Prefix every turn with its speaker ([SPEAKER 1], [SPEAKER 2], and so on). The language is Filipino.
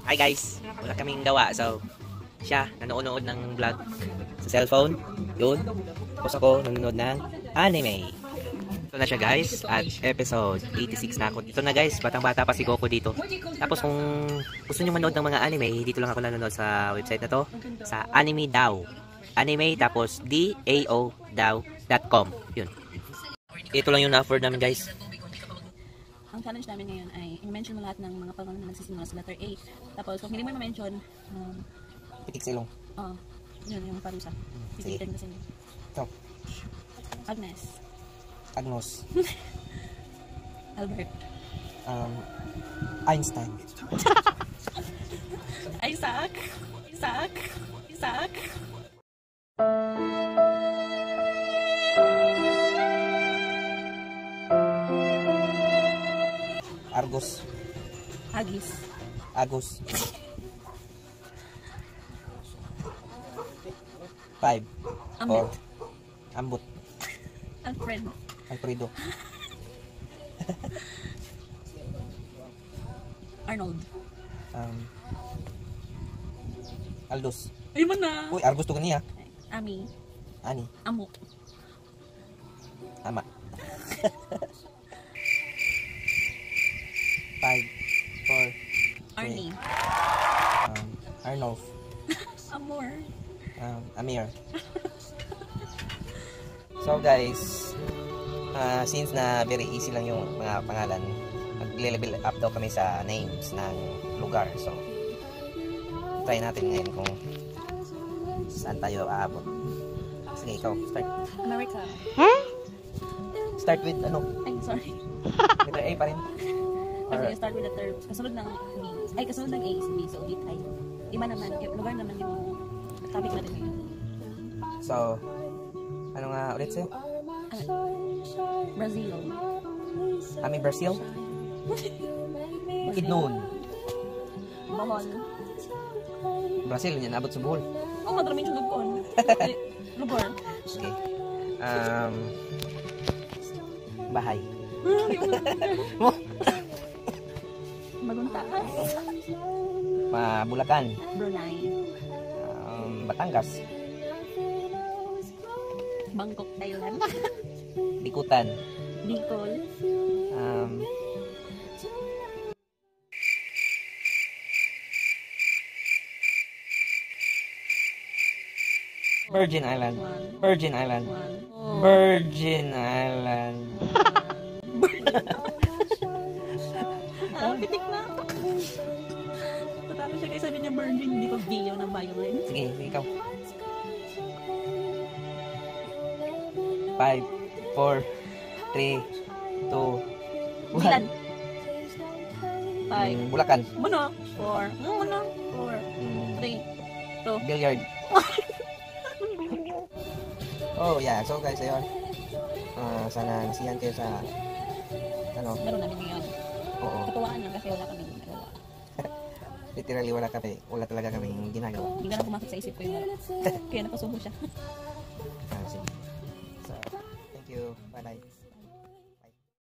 [SPEAKER 1] Hi guys, wala kaming gawa. So, siya, nanonood ng vlog sa cellphone. Yun. Tapos ako, nanonood ng anime. Ito na siya guys, at episode 86 na ako. Dito na guys, batang-bata pa si Goku dito. Tapos kung gusto nyo manood ng mga anime, dito lang ako nanonood sa website na to. Sa Anime Daw. Anime, tapos DAO.com. Yun. Ito lang yung na-afford namin guys.
[SPEAKER 2] Ang challenge namin ngayon ay i-mention mo lahat ng mga pangalan na nagsisimula sa letter A. Tapos kung hindi mo i-mention,
[SPEAKER 1] Pitik silong.
[SPEAKER 2] yun yung parusa. Pipilitin kasi.
[SPEAKER 1] Ito.
[SPEAKER 2] Agnes.
[SPEAKER 1] Agnos.
[SPEAKER 2] Albert.
[SPEAKER 1] Einstein.
[SPEAKER 2] Isaac.
[SPEAKER 1] Argos. Agos. 5. Ambot. Alfredo.
[SPEAKER 2] Arnold.
[SPEAKER 1] Aldos.
[SPEAKER 2] Ay mo na.
[SPEAKER 1] Uy, Argos to kaniya.
[SPEAKER 2] Ami.
[SPEAKER 1] Ani.
[SPEAKER 2] Amok.
[SPEAKER 1] Ama. 5, 4,
[SPEAKER 2] Arnie.
[SPEAKER 1] Arnolf.
[SPEAKER 2] Amor.
[SPEAKER 1] Amir. So guys, since na very easy lang yung mga pangalan, mag-level up daw kami sa names ng lugar. So try natin ngayon kung saan tayo aabot. Sige, ikaw, start.
[SPEAKER 2] America.
[SPEAKER 1] Start with ano?
[SPEAKER 2] Ay, sorry.
[SPEAKER 1] Letter A pa rin.
[SPEAKER 2] Kasi start with the third. Kasunod ng B. Ay, kasunod ng A is B. So, B tayo. Iba naman. Lugar naman yung topic natin ngayon.
[SPEAKER 1] So, ano nga ulit sa'yo?
[SPEAKER 2] Brazil.
[SPEAKER 1] Brazil? Bakit noon?
[SPEAKER 2] Bohol.
[SPEAKER 1] Brazil, yan abot sa Bohol.
[SPEAKER 2] Oh, maraming siya doon. Lugar.
[SPEAKER 1] Okay. Bahay.
[SPEAKER 2] Maguntaas.
[SPEAKER 1] Bulacan.
[SPEAKER 2] Brunei.
[SPEAKER 1] Batangas.
[SPEAKER 2] Bangkok, Thailand.
[SPEAKER 1] Bikutan.
[SPEAKER 2] Bicol.
[SPEAKER 1] Virgin Island. Virgin Island.
[SPEAKER 2] Pitik na. Tatalo siya kayo sabi niya virgin. Hindi ko video ng violence.
[SPEAKER 1] Sige, ikaw. 5, 4, 3, 2, 1.
[SPEAKER 2] 5.
[SPEAKER 1] Bulacan.
[SPEAKER 2] Muna. 4. 3, 2.
[SPEAKER 1] Billiard. Oh, yeah. So guys, ayun. Sana nasiyahan kayo sa
[SPEAKER 2] Laro namin ngayon.
[SPEAKER 1] Oo.
[SPEAKER 2] Katuwaan lang kasi wala kami ginagawa.
[SPEAKER 1] Literally wala talaga kaming ginagawa.
[SPEAKER 2] Hindi na pumasok sa isip ko yung laro. Kaya napasubo siya.
[SPEAKER 1] Sige. So, thank you. Bye-bye.